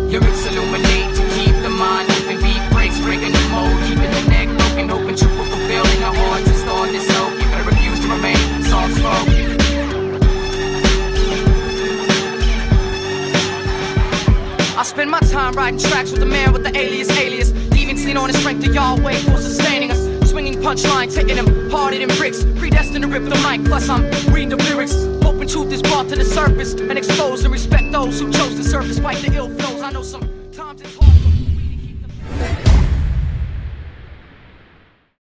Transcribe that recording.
Lyrics illuminate to keep the mind open. Beat breaks, breaking the mold, keeping the neck broken. Open truth will fulfill in our hearts and store this soul. Keep it refuse to remain, songs spoken. I spend my time writing tracks with the man with the alias. Demons lean on the strength of Yahweh for sustaining us. Swinging punchlines, hitting them harder than bricks. Predestined to rip the mic, plus I'm reading the lyrics. Hoping truth is brought to the surface and expose and respect those who chose to serve despite the ill flows. I know sometimes it's hard.